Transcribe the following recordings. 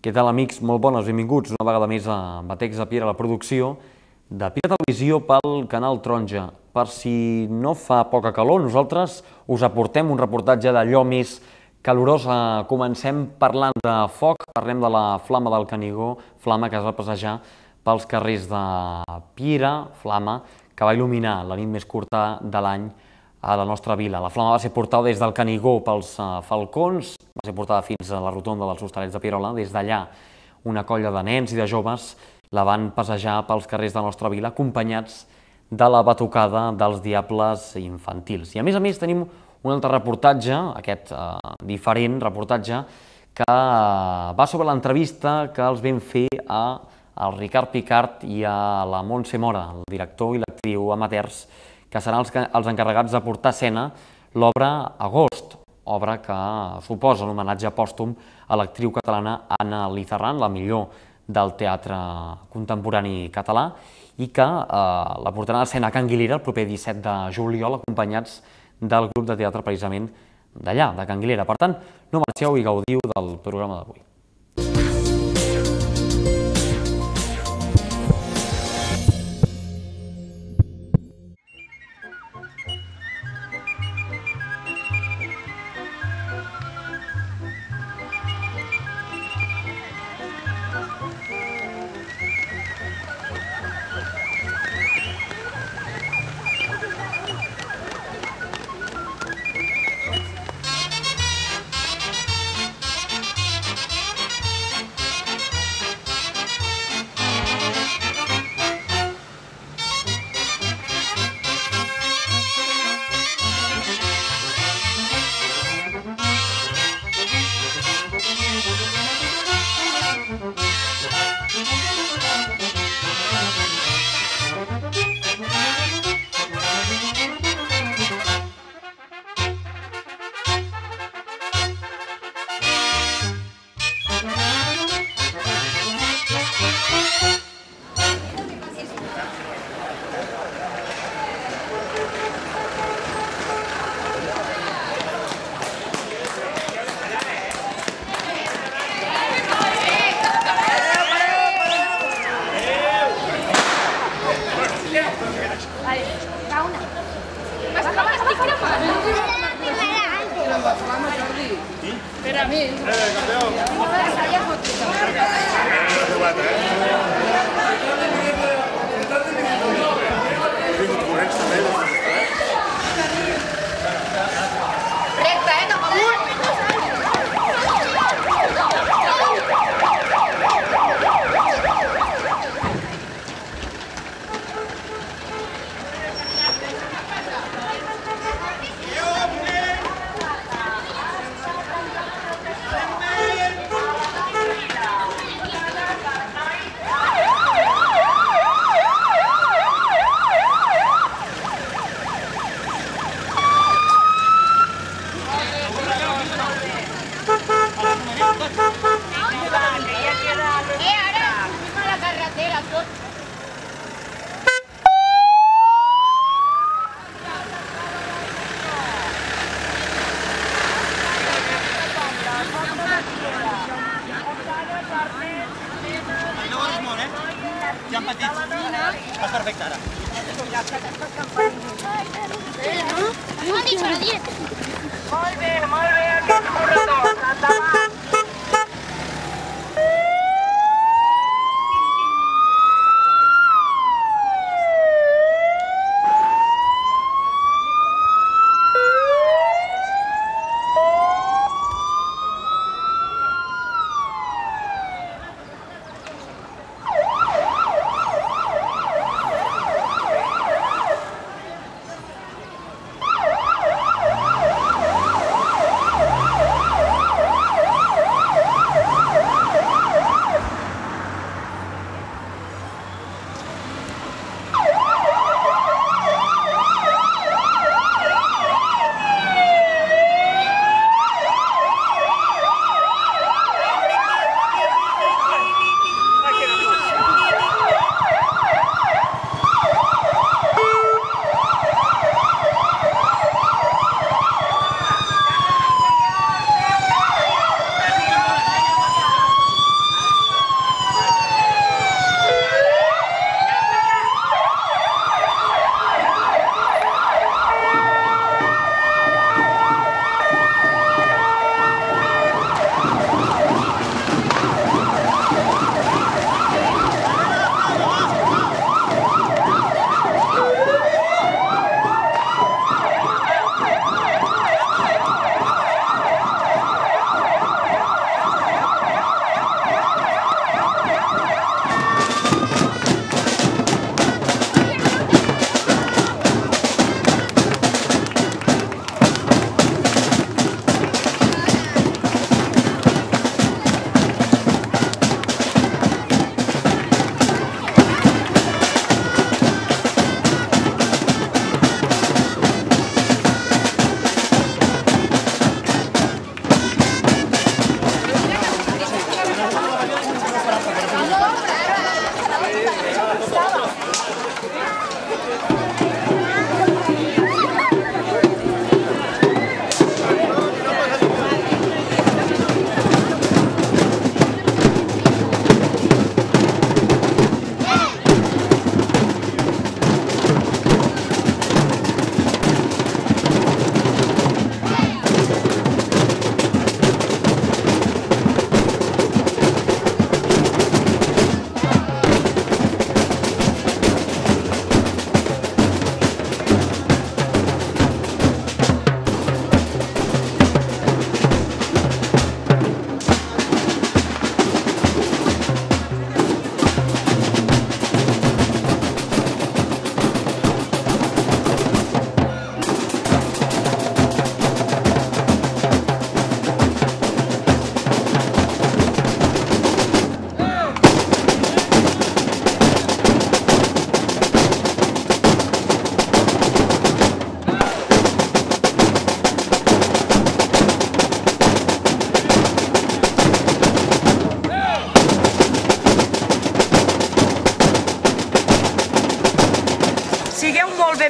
Què tal, amics? Molt bones, benvinguts una vegada més a Batecs de Piera, la producció de Piera Televisió pel canal Taronja. Per si no fa poca calor, nosaltres us aportem un reportatge d'allò més calorós. Comencem parlant de foc, parlem de la Flama del Canigó, flama que es va passejar pels carrers de Piera, flama que va il·luminar la nit més curta de l'any a la nostra vila. La flama va ser portada des del Canigó pels falcons, va ser portada fins a la rotonda dels Hostalets de Pierola. Des d'allà, una colla de nens i de joves la van passejar pels carrers de la nostra vila, acompanyats de la batucada dels diables infantils. I a més tenim un altre reportatge, aquest diferent reportatge, que va sobre l'entrevista que els vam fer al Ricard Picart i a la Montse Mora, el director i l'actriu amateurs, que seran els encarregats de portar a escena l'obra Agost, obra que suposa un homenatge pòstum a l'actriu catalana Anna Lizarran, la millor del teatre contemporani català, i que la portaran a escena a Can Guilera el proper 17 de juliol, acompanyats del grup de teatre precisament d'allà, de Can Guilera. Per tant, no marxeu i gaudiu del programa d'avui.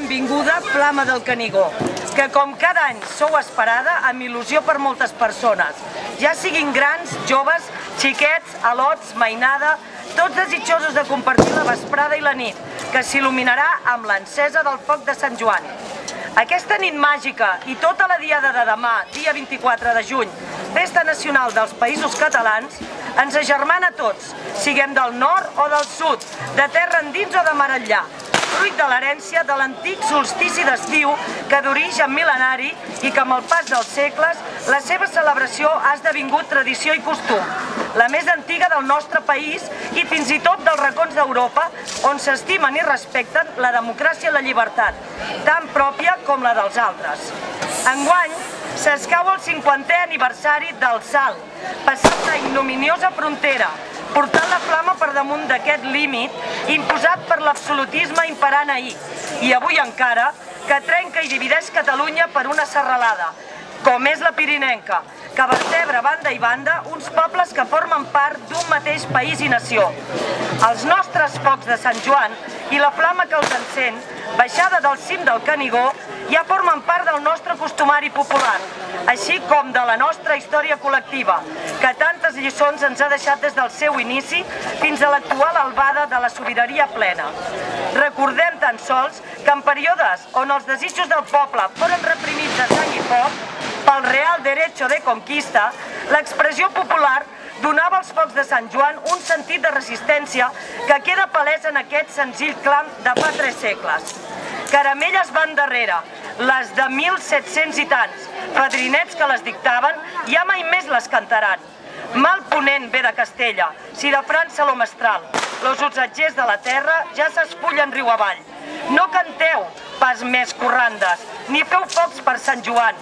benvinguda Flama del Canigó, que com cada any sou esperada amb il·lusió per moltes persones, ja siguin grans, joves, xiquets, alots, mainada, tots desitjosos de compartir la vesprada i la nit, que s'il·luminarà amb l'encesa del foc de Sant Joan. Aquesta nit màgica i tota la diada de demà, dia 24 de juny, Festa Nacional dels Països Catalans, ens agermana a tots, siguem del nord o del sud, de terra endins o de mar enllà, fruit de l'herència de l'antic solstici d'estiu que d'origen mil·lenari i que amb el pas dels segles la seva celebració ha esdevingut tradició i costum, la més antiga del nostre país i fins i tot dels racons d'Europa on s'estimen i respecten la democràcia i la llibertat, tan pròpia com la dels altres. Enguany s'escau el 50è aniversari del Salt, passant la ignominiosa frontera, portant la flama per damunt d'aquest límit imposat per l'absolutisme imperant ahir, i avui encara, que trenca i divideix Catalunya per una serralada, com és la pirinenca, que vertebra banda i banda uns pobles que formen part d'un mateix país i nació. Els nostres focs de Sant Joan i la flama que els encén, baixada del cim del Canigó, ja formen part del nostre costumari popular, així com de la nostra història col·lectiva, que tantes lliçons ens ha deixat des del seu inici fins a l'actual albada de la sobirania plena. Recordem tan sols que en períodes on els desitjos del poble foren reprimits a sang i foc, pel Real Derecho de Conquista, l'expressió popular donava als focs de Sant Joan un sentit de resistència que queda palès en aquest senzill clam de fa 3 segles. Caramelles van darrere, les de 1.700 i tants, padrinets que les dictaven, ja mai més les cantaran. Mal ponent ve de Castella, si de França lo mestral, los hostatgers de la terra ja s'espullen riu avall. No canteu pas més corrandes, ni feu focs per Sant Joan,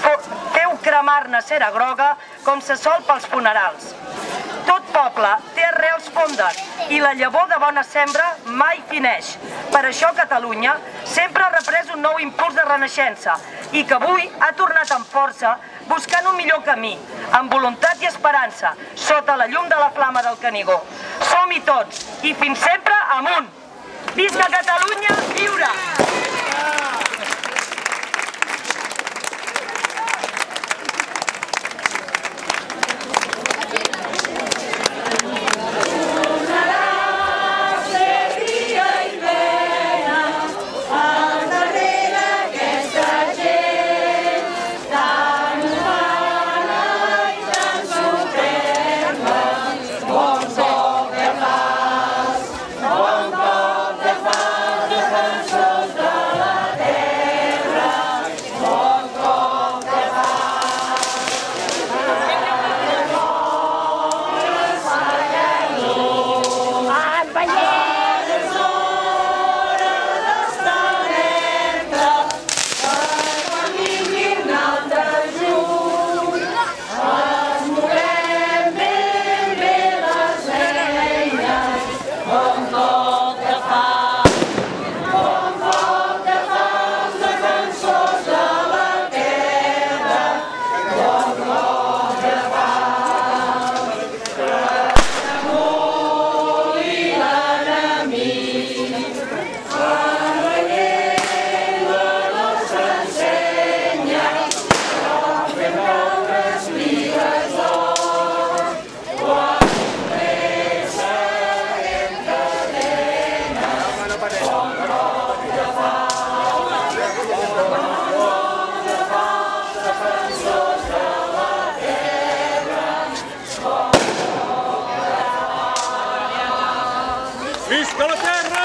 feu cremar-ne cera groga com se sol pels funerals. Tot poble té arrels fondes i la llavor de bona sembra mai fineix. Per això Catalunya sempre ha reprès un nou impuls de renaixença i que avui ha tornat amb força buscant un millor camí, amb voluntat i esperança, sota la llum de la flama del Canigó. Som-hi tots i fins sempre amunt! Visca Catalunya lliure! Visca la terra!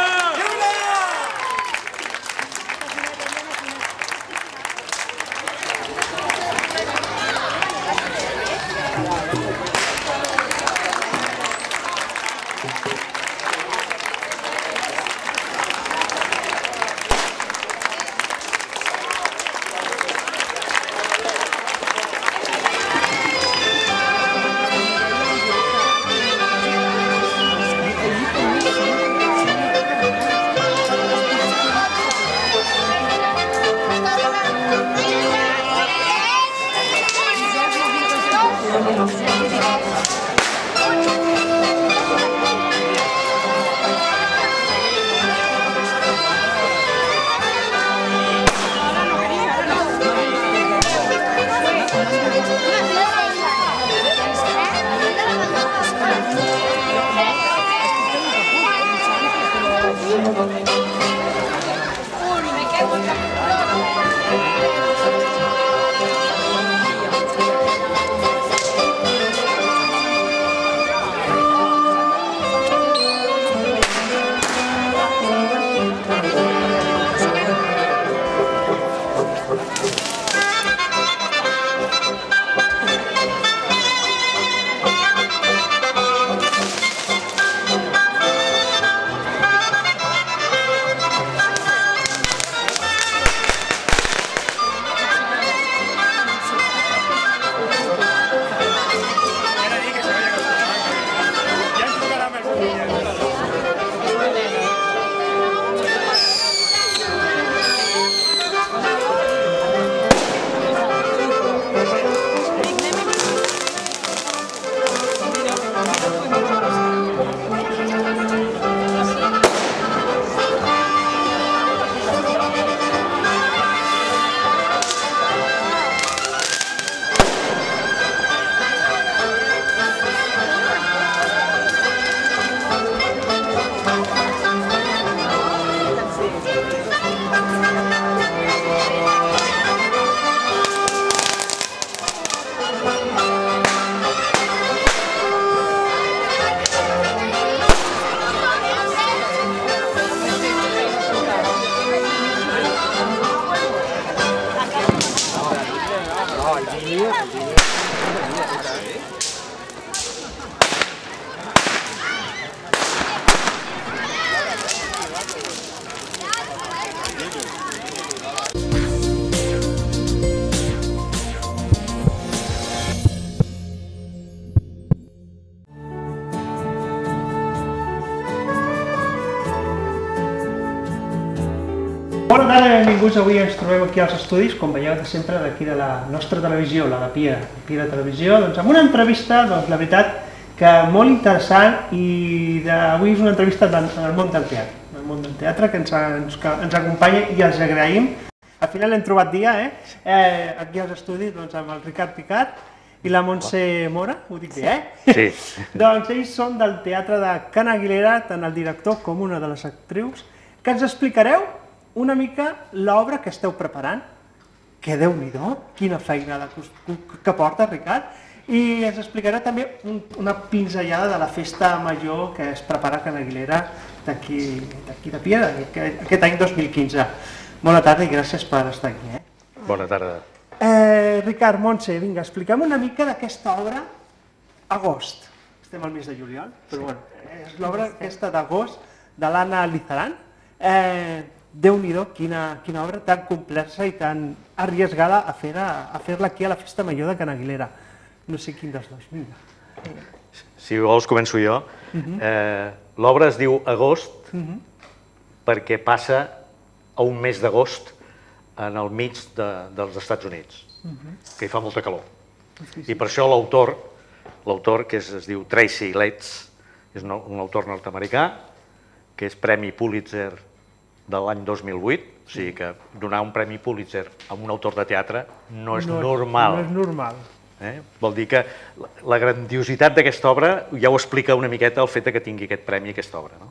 tarda i benvinguts. Avui ens trobem aquí als estudis, com veieu de sempre, d'aquí de la nostra televisió, la de Piera Televisió, doncs amb una entrevista, doncs la veritat, que molt interessant, i avui és una entrevista en el món del teatre, que ens acompanya i els agraïm. Al final hem trobat dia, aquí als estudis, amb el Ricard Picart i la Montse Mora, ho dic bé, Sí. Doncs ells són del Teatre de Can Aguilera, tant el director com una de les actrius, que ens explicareu una mica l'obra que esteu preparant, que Déu-n'hi-do, quina feina que porta, Ricard, i ens explicarà també una pinzellada de la festa major que es prepara a Can Aguilera d'aquí de Piera, aquest any 2015. Bona tarda i gràcies per estar aquí. Bona tarda. Ricard, Montse, vinga, explica'm una mica d'aquesta obra Agost. Estem al mes de juliol, però bueno, és l'obra aquesta d'Agost de l'Anna Lizaran. Déu-n'hi-do, quina obra tan complexa i tan arriesgada a fer-la aquí a la Festa Major de Can Aguilera. No sé quin dels dos, vinga. Si vols començo jo. L'obra es diu Agost perquè passa a un mes d'agost en el mig dels Estats Units, que hi fa molta calor. I per això l'autor, que es diu Tracy Letts, és un autor nord-americà, que és Premi Pulitzer de l'any 2008, o sigui que donar un Premi Pulitzer a un autor de teatre no és normal. No és normal. Vol dir que la grandiositat d'aquesta obra ja ho explica una miqueta el fet que tingui aquest premi, aquesta obra.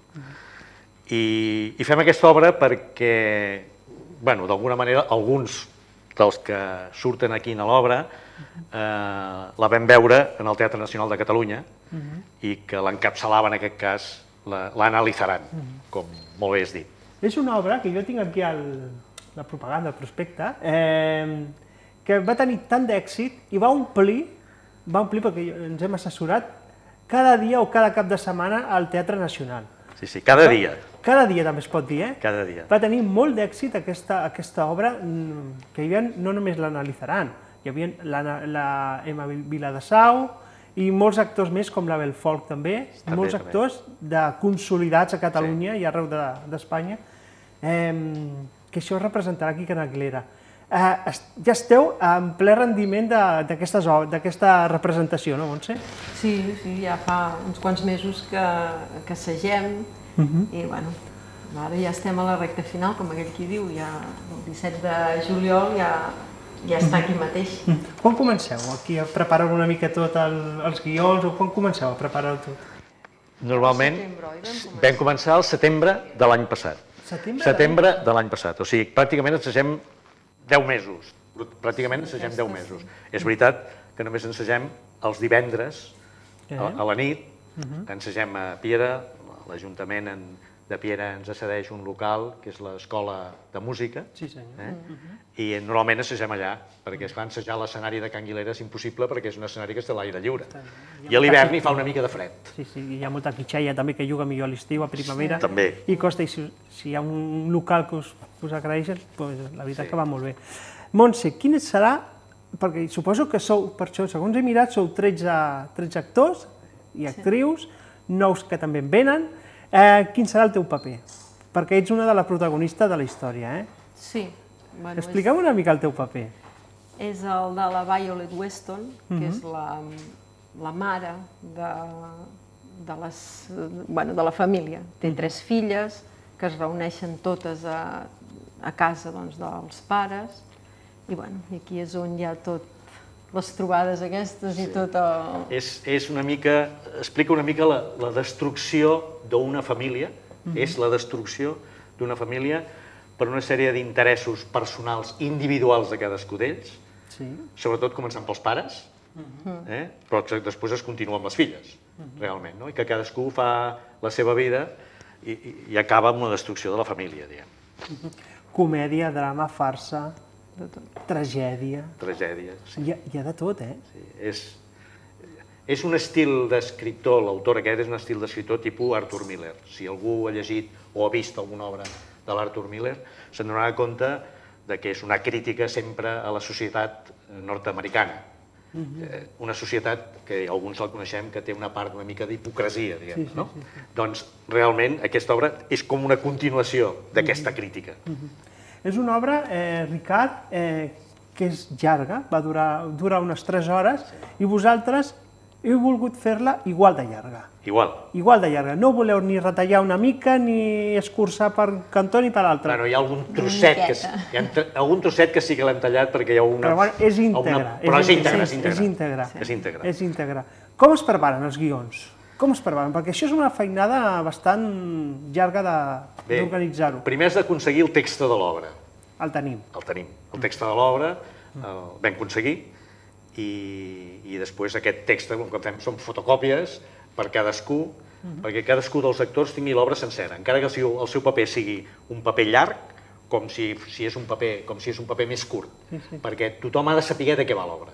I fem aquesta obra perquè, d'alguna manera, alguns dels que surten aquí a l'obra la vam veure en el Teatre Nacional de Catalunya i que l'encapçalava en aquest cas l'Anna Lizaran, com molt bé has dit. És una obra que jo tinc aquí la propaganda, el prospecte, que va tenir tant d'èxit i va omplir, perquè ens hem assessorat, cada dia o cada cap de setmana al Teatre Nacional. Sí, cada dia. Cada dia també es pot dir, Cada dia. Va tenir molt d'èxit aquesta obra, que hi havia no només l'Anna Lizaran, hi havia la Emma Viladesau i molts actors més, com la Belfolch també, molts actors consolidats a Catalunya i arreu d'Espanya, que això es representarà aquí a Can Aguilera. Ja esteu en ple rendiment d'aquesta representació, no, Montse? Sí, ja fa uns quants mesos que assagem i, ara ja estem a la recta final, com aquell qui diu, ja el 17 de juliol ja està aquí mateix. Quan comenceu aquí a preparar una mica tot els guions, o quan comenceu a preparar-ho tot? Normalment vam començar al setembre de l'any passat. Setembre de l'any passat, o sigui, pràcticament assagem 10 mesos, pràcticament assagem 10 mesos. És veritat que només ensagem els divendres a la nit, ensagem a Piera, l'Ajuntament de Piera ens cedeix un local, que és l'Escola de Música, i normalment assagem allà, perquè es va ensajar a l'escenari de Can Aguilera és impossible perquè és un escenari que està a l'aire lliure. I a l'hivern hi fa una mica de fred. Sí, hi ha molta quitxalla també que juga millor a l'estiu, a primavera. També. I costa, i si hi ha un local que us agraeixen, la veritat que va molt bé. Montse, quin serà, perquè suposo que sou, per això, segons he mirat, sou 13 actors i actrius, nous que també en venen. Quin serà el teu paper? Perquè ets una de les protagonistes de la història, Sí. Explica'm una mica el teu paper. És el de la Violet Weston, que és la mare de la família. Té 3 filles que es reuneixen totes a casa dels pares i aquí és on hi ha tot les trobades aquestes i tot el... És una mica, explica una mica la destrucció d'una família, és la destrucció d'una família per una sèrie d'interessos personals individuals de cadascú d'ells, sobretot començant pels pares, però després es continua amb les filles, realment, i que cadascú fa la seva vida i acaba amb la destrucció de la família, diguem. Comèdia, drama, farsa, tragèdia... Tragèdia, sí. Hi ha de tot, És un estil d'escriptor, l'autor aquest és un estil d'escriptor tipus Arthur Miller. Si algú ha llegit o ha vist alguna obra de l'Arthur Miller, se'n donarà compte que és una crítica sempre a la societat nord-americana. Una societat que alguns la coneixem que té una part una mica d'hipocresia, diguem, no? Doncs realment aquesta obra és com una continuació d'aquesta crítica. És una obra, Ricard, que és llarga, va durar unes 3 hores, i vosaltres heu volgut fer-la igual de llarga. Igual. Igual de llarga. No voleu ni retallar una mica, ni escurçar per cantó ni per l'altre. Bueno, hi ha algun trosset que sí que l'hem tallat perquè hi ha una... Però bueno, és íntegre. Però és íntegre. És íntegre. Com es preparen els guions? Com es preparen? Perquè això és una feinada bastant llarga d'organitzar-ho. Primer has d'aconseguir el text de l'obra. El tenim. El tenim. El text de l'obra el vam aconseguir i després aquest text, el que fem són fotocòpies per cadascú, perquè cadascú dels actors tingui l'obra sencera, encara que el seu paper sigui un paper llarg, com si és un paper més curt, perquè tothom ha de saber de què va l'obra.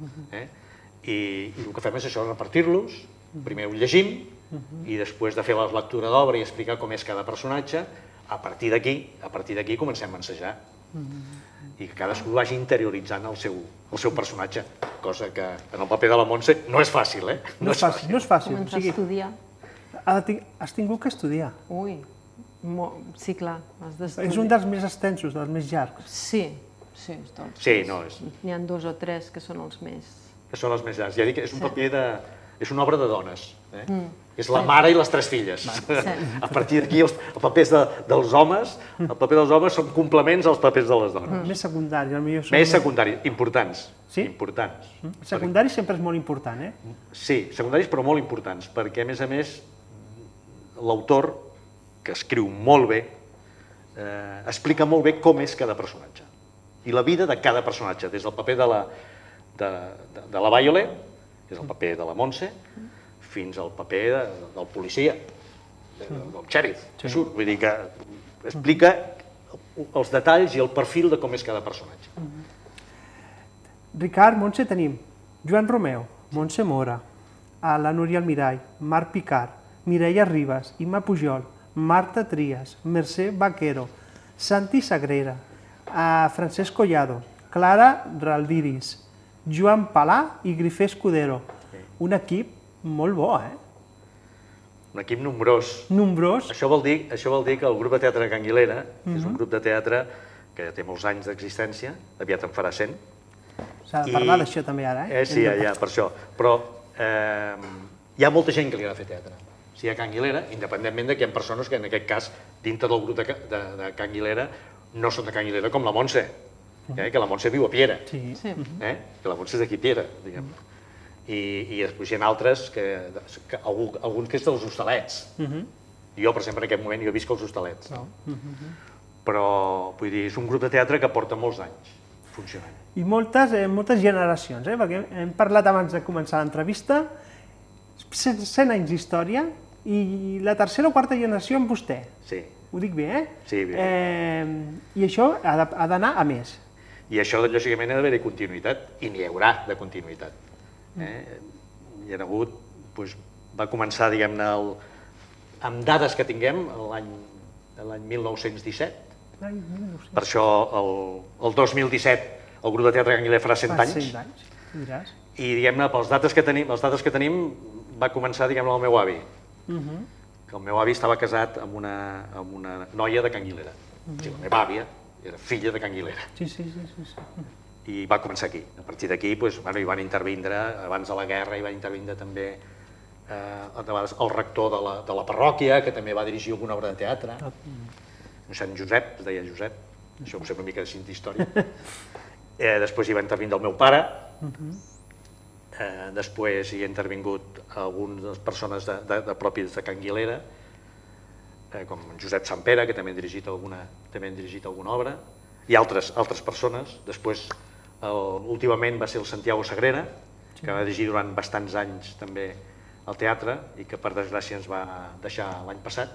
I el que fem és això, repartir-los, primer ho llegim, i després de fer la lectura d'obra i explicar com és cada personatge, a partir d'aquí comencem a ensejar. I que cadascú vagi interioritzant el seu personatge, cosa que en el paper de la Montse no és fàcil, eh? No és fàcil. Començar a estudiar. Has tingut que estudiar. Ui, sí, clar, has d'estudiar. És un dels més extensos, dels més llargs. Sí. Sí, no és... N'hi ha 2 o 3 que són els més... Que són els més llargs. Ja dic que és un paper de... És una obra de dones. És la mare i les 3 filles. A partir d'aquí, els papers dels homes, el paper dels homes són complements als papers de les dones. Més secundaris, potser. Més secundaris, importants. Sí? Importants. Secundaris sempre és molt important, eh? Sí, secundaris però molt importants, perquè a més, l'autor, que escriu molt bé, explica molt bé com és cada personatge. I la vida de cada personatge, des del paper de la Violet, que és el paper de la Montse, fins al paper del policia, del xèrif. Vull dir que explica els detalls i el perfil de com és cada personatge. Ricard, Montse, tenim Joan Romeu, Montse Mora, la Núria Almirall, Marc Picard, Mireia Ribas, Imma Pujol, Marta Trias, Mercè Vaquero, Santi Sagrera, Francesc Collado, Clara Raldiris, Joan Palà i Grifé Escudero. Un equip molt bo, eh? Un equip nombrós. Nombrós. Això vol dir que el grup de teatre de Can Guilera, que és un grup de teatre que ja té molts anys d'existència, aviat en farà 100. S'ha de parlar d'això també ara, eh? Sí, ja, per això. Però hi ha molta gent que li agrada fer teatre. O sigui, a Can Guilera, independentment que hi ha persones que, en aquest cas, dintre del grup de Can Guilera, no són de Can Guilera com la Montse, que la Montse viu a Piera, que la Montse és d'aquí Piera, diguem. I després hi ha altres, alguns que és dels Hostalets. Jo, per exemple, en aquest moment, jo visc als Hostalets. Però, vull dir, és un grup de teatre que porta molts anys funcionant. I moltes generacions, perquè hem parlat abans de començar l'entrevista, 100 anys d'història, i la tercera o quarta generació amb vostè. Sí. Ho dic bé, eh? Sí, bé. I això ha d'anar a més. I això, lògicament, ha d'haver-hi continuïtat, i n'hi haurà de continuïtat. Hi ha hagut, va començar, diguem-ne, amb dades que tinguem l'any 1917. Per això, el 2017, el grup de teatre Can Guilera farà 100 anys. Fa 100 anys, diràs. I, diguem-ne, les dates que tenim, va començar, diguem-ne, el meu avi. Que el meu avi estava casat amb una noia de Can Guilera. La meva àvia era filla de Can Guilera. Sí. I va començar aquí. A partir d'aquí hi van intervindre, abans de la guerra, hi va intervindre també el rector de la parròquia, que també va dirigir alguna obra de teatre. Sant Josep, es deia Josep, això em sembla una mica d'història. Després hi va intervindre el meu pare, després hi ha intervingut algunes persones pròpies de Can Guilera, com Josep Sampere, que també han dirigit alguna obra, i altres persones. Després, últimament, va ser el Santiago Sagrera, que va dirigir durant bastants anys també el teatre i que, per desgràcia, ens va deixar l'any passat.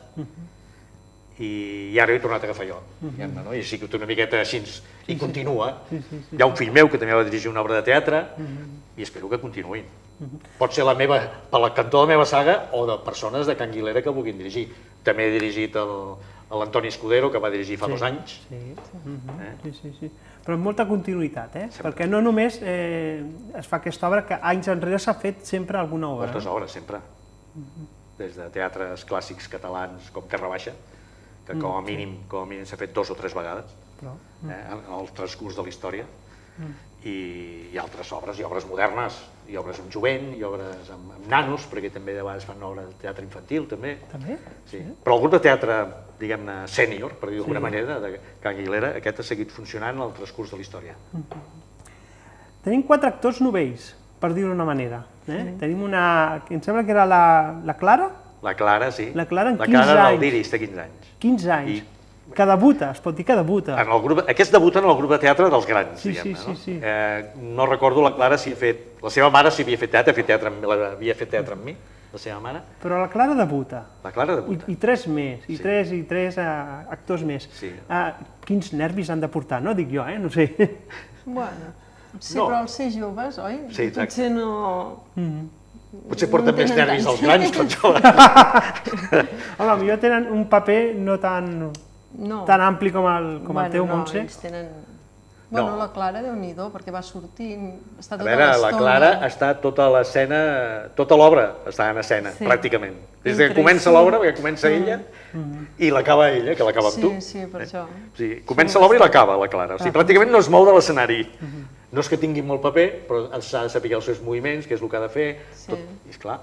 I ara he tornat a agafar jo. I sí que una miqueta així i continua. Hi ha un fill meu que també va dirigir una obra de teatre i espero que continuïn. Pot ser per la cantó de la meva saga o de persones de Can Guilera que vulguin dirigir. També he dirigit l'Antoni Escudero, que va dirigir fa 2 anys. Sí. Però amb molta continuïtat, perquè no només es fa aquesta obra, que anys enrere s'ha fet sempre alguna obra. Moltes obres, sempre. Des de teatres clàssics catalans com Terra Baixa, que com a mínim s'ha fet 2 o 3 vegades. en el transcurs de la història, i altres obres, i obres modernes, i obres amb jovent, i obres amb nanos, perquè també de vegades fan obres de teatre infantil, també. També? Sí. Però el grup de teatre, diguem-ne, sènior, per dir-ho d'alguna manera, de Can Aguilera, aquest ha seguit funcionant al transcurs de la història. Tenim 4 actors novells, per dir-ho d'una manera. Tenim una, em sembla que era la Clara? La Clara, sí. La Clara amb 15 anys. La Clara anys. del Diris té 15 anys. 15 anys. Que debuta, es pot dir que debuta. Aquests debuten en el grup de teatre dels grans, diguem-ne. Sí. No recordo la Clara si ha fet... La seva mare si havia fet teatre amb mi, la seva mare. Però la Clara debuta. La Clara debuta. I 3 més, i 3 actors més. Quins nervis han de portar, no? Dic jo, no sé. Bueno, sí, però els ser joves, oi? Sí, exacte. Potser no... Potser porten més nervis els grans que els joves. Home, potser tenen un paper no tan ampli com el teu, Montse. Ells tenen... Bueno, la Clara, Déu-n'hi-do, perquè va sortir, està tota l'estona... A veure, la Clara està tota l'escena, tota l'obra està en escena, pràcticament. Des que comença l'obra, perquè comença ella, i l'acaba ella, que l'acaba amb tu. Sí, per això. Comença l'obra i l'acaba, la Clara. O sigui, pràcticament no es mou de l'escenari. No és que tingui molt paper, però s'ha de saber els seus moviments, què és el que ha de fer, tot, i esclar.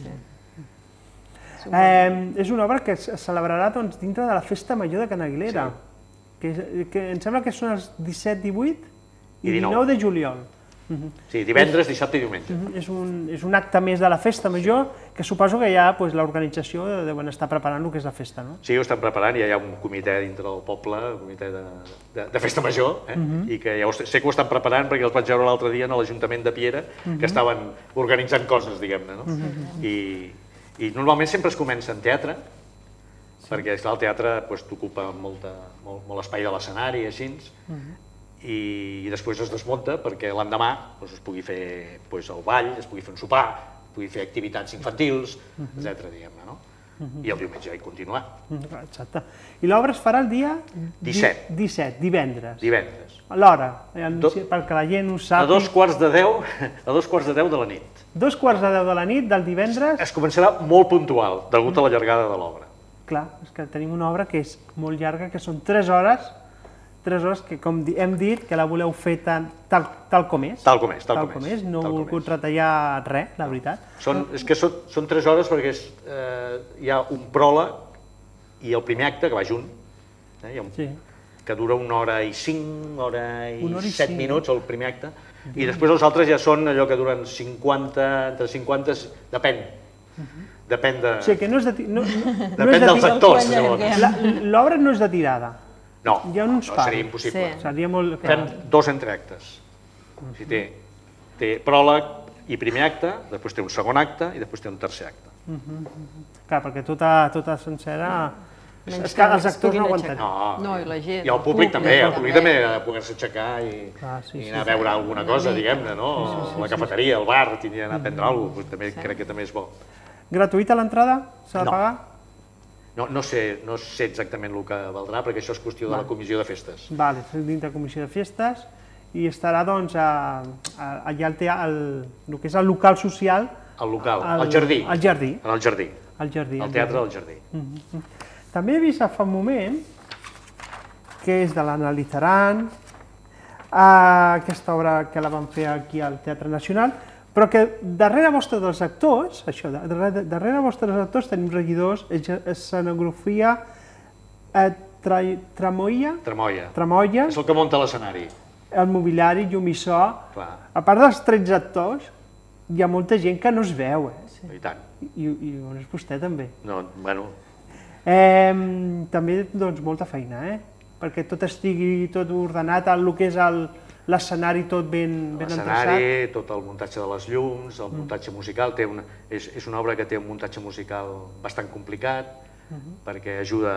És una obra que es celebrarà dintre de la Festa Major de Can Aguilera, que em sembla que són els 17, 18 i 19 de juliol. Sí, divendres, dissabte i diumenge. És un acte més de la Festa Major, que suposo que ja l'organització deuen estar preparant el que és la festa, no? Sí, ho estan preparant, ja hi ha un comitè dintre del poble, un comitè de Festa Major, i que ja sé que ho estan preparant perquè els vaig veure l'altre dia a l'Ajuntament de Piera, que estaven organitzant coses, diguem-ne, no? I normalment sempre es comença en teatre, perquè el teatre t'ocupa molt espai de l'escenari, així, i després es desmunta perquè l'endemà es pugui fer el ball, es pugui fer un sopar, es pugui fer activitats infantils, etc. I el diumenge hi continuar. Exacte. I l'obra es farà el dia 17. 17, divendres. Divendres. A l'hora, perquè la gent ho sàpiga. A 2:10 de la nit. 2:10 de la nit del divendres. Es començarà molt puntual, degut a la llargada de l'obra. Clar, és que tenim una obra que és molt llarga, que són 3 hores que, com hem dit, que la voleu fer tal com és. Tal com és. No he volgut retallar res, la veritat. És que són 3 hores perquè hi ha un pròleg i el primer acte, que va junt, que dura 1 hora i 5, 1 hora i 7 minuts, el primer acte, i després els altres ja són allò que duren 50, entre 50, depèn. Depèn de... O sigui que no és de... Depèn dels actors, llavors. L'obra no és de tirada. No, seria impossible. Fem 2 entreactes. Té pròleg i primer acte, després té un segon acte i després té un tercer acte. Clar, perquè tota sencera... És que els actors no aguanten. No, i la gent. I el públic també, ha de poder-se aixecar i anar a veure alguna cosa, diguem-ne, no? La cafeteria, el bar, tindria d'anar a prendre alguna cosa, crec que també és bo. Gratuïta l'entrada? S'ha de pagar? No sé exactament el que valdrà, perquè això és qüestió de la comissió de festes. Vale, dintre de la comissió de festes, i estarà doncs allà el que és el local social. El local, el jardí. El jardí. En el jardí. El jardí. El teatre del jardí. També he vist fa un moment, que és de l'Anna Lizaran, aquesta obra que la van fer aquí al Teatre Nacional, però que darrere vostre dels actors, darrere vostre dels actors tenim regidors, escenografia, tramoia, és el que munta l'escenari. El mobiliari, llum i so. A part dels 13 actors, hi ha molta gent que no es veu. I tant. I on és vostè també. També doncs molta feina, perquè tot estigui tot ordenat, el que és l'escenari tot ben endreçat. L'escenari, tot el muntatge de les llums, el muntatge musical, és una obra que té un muntatge musical bastant complicat, perquè ajuda,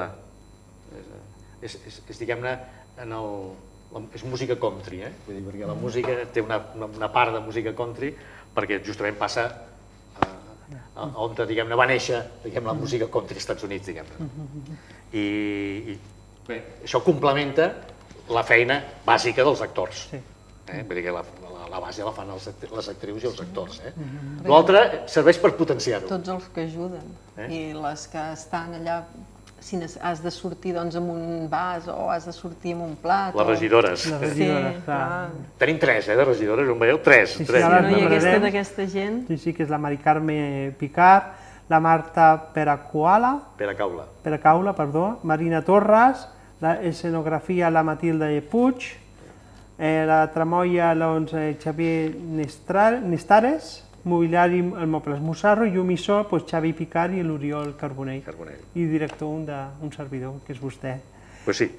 és diguem-ne, és música country, perquè la música té una part de música country, perquè justament passa on va néixer la música country als Estats Units, diguem-ne. I això complementa la feina bàsica dels actors. Vull dir que la base la fan les actrius i els actors. L'altre serveix per potenciar-ho. Tots els que ajuden i les que estan allà si has de sortir amb un vas o has de sortir amb un plat. Les regidores. Les regidores, clar. Tenim 3, de regidores, on veieu? 3. Sí, Si no hi hagués tota aquesta gent... Sí, que és la Mari Carme Picard, la Marta Peracaula, Marina Torres, la escenografia la Matilde Puig, la tramoia Xavier Nestares, mobiliari el Mobles Mussarro, llum i so Xavi Picard i l'Oriol Carbonell. I director un servidor, que és vostè. Pues sí.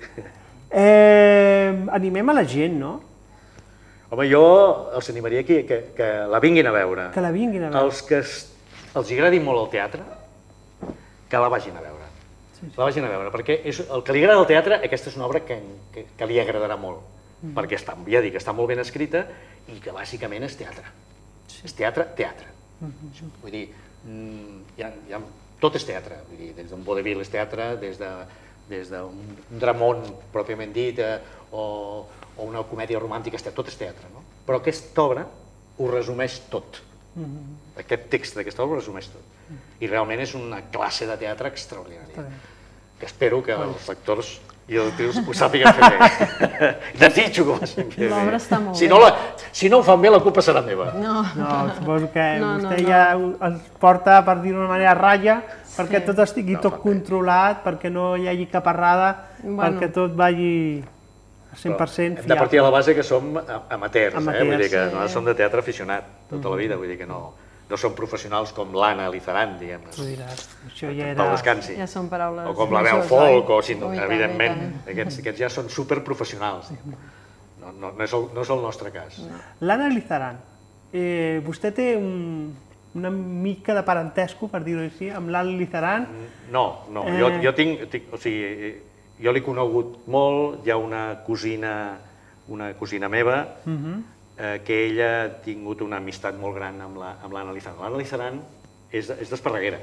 Animem a la gent, no? Home, jo els animaria que la vinguin a veure. Que la vinguin a veure. Els que els agradi molt el teatre, que la vagin a veure. La vagin a veure, perquè el que li agrada al teatre, aquesta és una obra que li agradarà molt, perquè ja dic, està molt ben escrita i que bàsicament és teatre. És teatre. Vull dir, tot és teatre, vull dir, des d'un vodevil és teatre, des d'un dramón pròpiament dit, o una comèdia romàntica, tot és teatre, no? Però aquesta obra ho resumeix tot. Aquest text d'aquesta obra ho resumeix tot. I realment és una classe de teatre extraordinària, que espero que els actors i els actrius ho sàpiguen fer bé. Desitjo que ho facin fer bé. L'obra està molt bé. Si no ho fan bé, la culpa serà meva. No, suposo que vostè ja els porta, per dir d'una manera, a ratlla, perquè tot estigui tot controlat, perquè no hi hagi cap errada, perquè tot vagi 100% fiable. Hem de partir a la base que som amateurs, vull dir que nosaltres som de teatre aficionat tota la vida, vull dir que no som professionals com l'Anna Lizaran, diguem-ne. Això ja Pau Descansi. Ja són paraules... O com la Bel Folk, evidentment. Aquests ja són superprofessionals. No és el nostre cas. L'Anna Lizaran, vostè té una mica de parentesco, per dir-ho així, amb l'Anna Lizaran? No, jo tinc... O sigui, jo l'he conegut molt, hi ha una cosina meva, que ella ha tingut una amistat molt gran amb l'Anna Lizaran. L'Anna Lizaran és d'Esparreguera.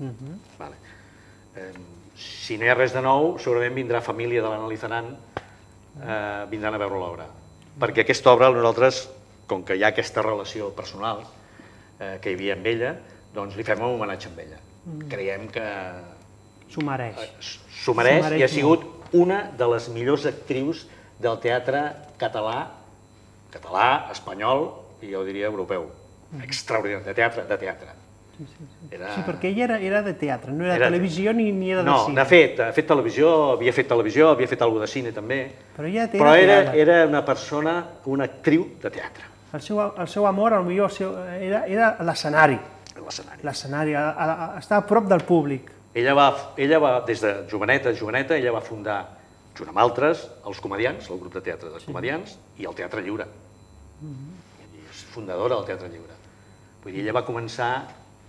Si no hi ha res de nou, segurament vindrà família de l'Anna Lizaran, vindran a veure l'obra. Perquè aquesta obra, nosaltres, com que hi ha aquesta relació personal que hi havia amb ella, doncs li fem un homenatge amb ella. Creiem que... S'ho mereix. S'ho mereix i ha sigut una de les millors actrius del teatre català, espanyol i jo diria europeu. Extraordinari, de teatre. Sí, perquè ella era de teatre, no era de televisió ni era de cine. No, ha fet televisió, havia fet alguna de cine també, però era una persona, una actriu de teatre. El seu amor, potser, era l'escenari. L'escenari. Estava a prop del públic. Ella va, des de joveneta, ella va fundar, junt amb altres, els Comedians, el grup de teatre dels Comedians, i el Teatre Lliure. És fundadora del Teatre Lliure. Vull dir, ella va començar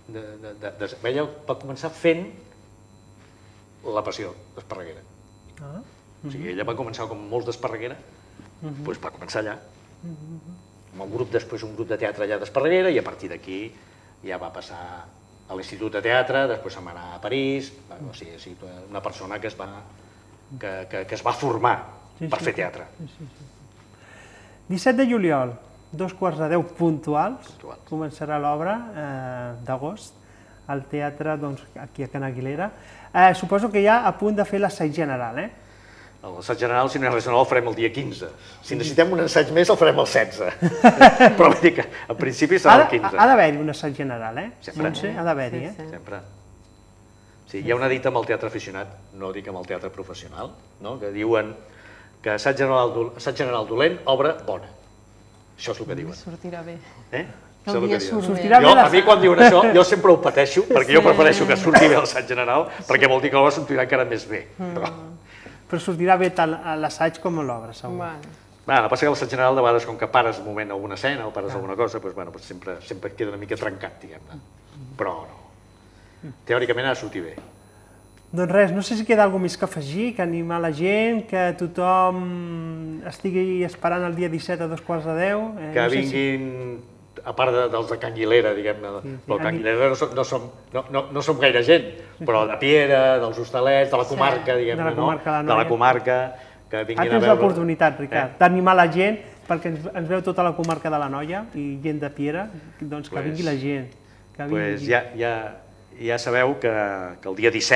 fent La Passió d'Esparreguera. O sigui, ella va començar com molts d'Esparreguera, doncs va començar allà. Amb un grup de teatre allà d'Esparreguera, i a partir d'aquí ja va passar a l'Institut de Teatre, després se'n va anar a París, o sigui, una persona que es va formar per fer teatre. 17 de juliol, 2:15 puntuals, començarà l'obra d'agost al teatre aquí a Can Aguilera. Suposo que ja a punt de fer l'assaig general, eh? L'assaig general, si no hi ha res nou, el farem el dia 15. Si necessitem un assaig més, el farem el 16. Però vull dir que, en principi, serà el 15. Ha d'haver-hi un assaig general, eh? Sempre. Ha d'haver-hi, eh? Sempre. Sí, hi ha una dita amb el teatre aficionat, no dic amb el teatre professional, que diuen que assaig general dolent, obra bona. Això és el que diuen. Sortirà bé. Això és el que diuen. A mi, quan diuen això, jo sempre ho pateixo, perquè jo prefereixo que surti bé l'assaig general, perquè vol dir que l'obra sortirà encara més bé. Però sortirà bé tant l'assaig com l'obra, segur. El que passa que l'assaig general, de vegades, com que pares un moment alguna escena o pares alguna cosa, sempre queda una mica trencat, diguem-ne. Però no. Teòricament ha de sortir bé. Doncs res, no sé si queda alguna més que afegir, que animar la gent, que tothom estigui esperant el dia 17 a 2:15. Que vinguin, a part dels de Can Aguilera, diguem-ne, però Can Aguilera no som gaire gent, però de Piera, dels Hostalets, de la comarca, diguem-ne, de la comarca, que vinguin a veure... Tens l'oportunitat, Ricard, d'animar la gent, perquè ens veu tota la comarca de l'Anoia i gent de Piera, doncs que vingui la gent. Ja sabeu que el dia 17,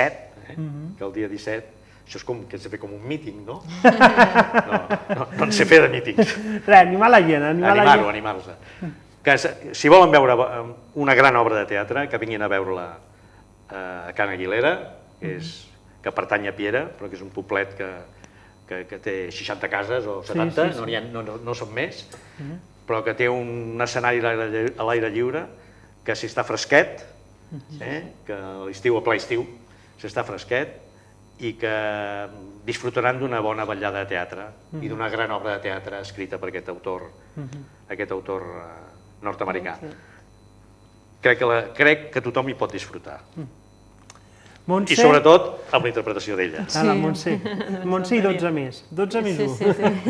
que el dia 17, això és com que has de fer com un míting, no? No en sé fer de mítings. Res, animar la gent, Animar-los. Si volen veure una gran obra de teatre, que vinguin a veure-la a Can Aguilera, que pertany a Piera, però que és un poblet que té 60 cases o 70, no són més, però que té un escenari a l'aire lliure, que si està fresquet, que a l'estiu, a ple estiu, si està fresquet, i que disfrutaran d'una bona vetllada de teatre i d'una gran obra de teatre escrita per aquest autor nord-americà. Crec que tothom hi pot disfrutar. I sobretot amb la interpretació d'ella. La Montse i 12 més. 12 més 1.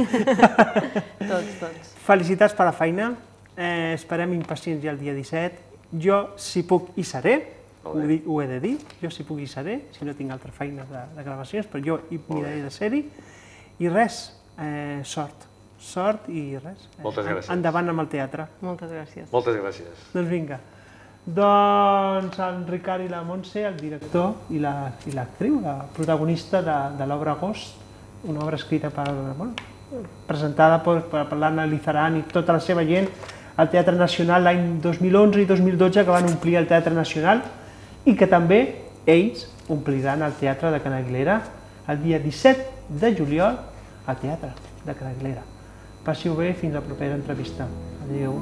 Tots. Felicitats per la feina. Esperem impacients ja el dia 17. Jo, si puc, hi seré. Ho he de dir. Jo, si puc, hi seré. Si no tinc altra feina de gravacions, però jo hi miraré de ser-hi. I res, sort. Sort i res. Moltes gràcies. Endavant amb el teatre. Moltes gràcies. Moltes gràcies. Doncs vinga. Doncs en Ricard i la Montse, el director i l'actriu, la protagonista de l'obra Agost, una obra escrita presentada per l'Anna Lizaran i tota la seva gent al Teatre Nacional l'any 2011 i 2012, que van omplir el Teatre Nacional, i que també ells ompliran el Teatre de Can Aguilera el dia 17 de juliol al Teatre de Can Aguilera. Passi-ho bé, fins a la propera entrevista. Adéu.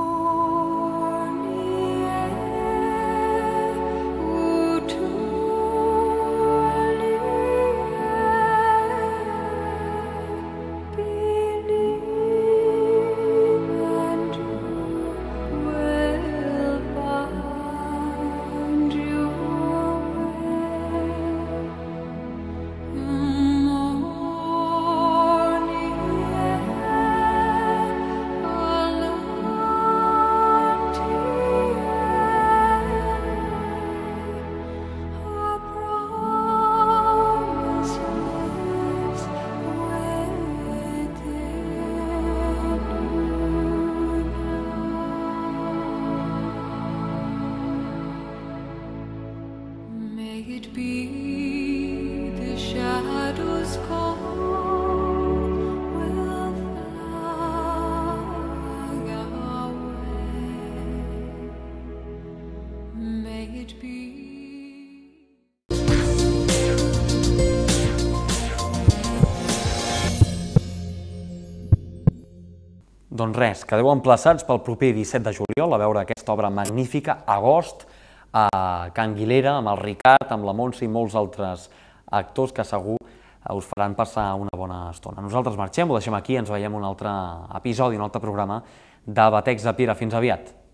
Doncs res, quedeu emplaçats pel proper 17 de juliol a veure aquesta obra magnífica, Agost, a Can Aguilera, amb el Ricard, amb la Montse i molts altres actors que segur us faran passar una bona estona. Nosaltres marxem, ho deixem aquí, ens veiem un altre episodi, un altre programa de Batecs de Piera. Fins aviat.